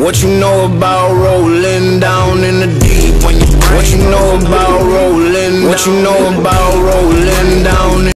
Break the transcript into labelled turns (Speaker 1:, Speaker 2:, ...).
Speaker 1: What you know about rolling down in the deep when you What you know about rolling? What you know about rolling down?